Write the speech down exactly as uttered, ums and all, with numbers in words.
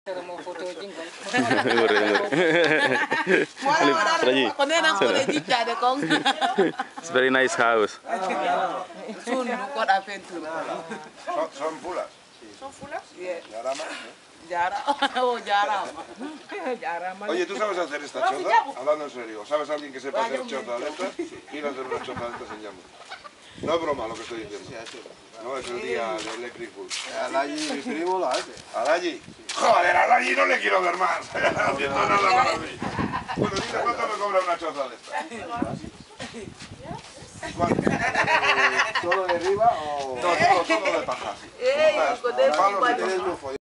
It's very nice house. Son, ¿Son fulas? ¿Son fulas? ¿Yarama? Yara, o Yarama. Yarama. Oye, ¿tú sabes hacer esta chota? Hablando en serio, ¿sabes alguien que sepa hacer chota de estas? Ir a hacer una chota de estas en Llamo. No es broma lo que estoy diciendo. No, es el día de Electric Bull. Allí mi primo lo hace. ¿Alayi? Joder, Alayi no le quiero ver más. Haciendo nada para mí. Bueno, dime cuánto me cobra una chota de estas. ¿Solo de arriba o...? No, solo, solo de paja. Eh, Palos, con el palos, palo. tienes un follón.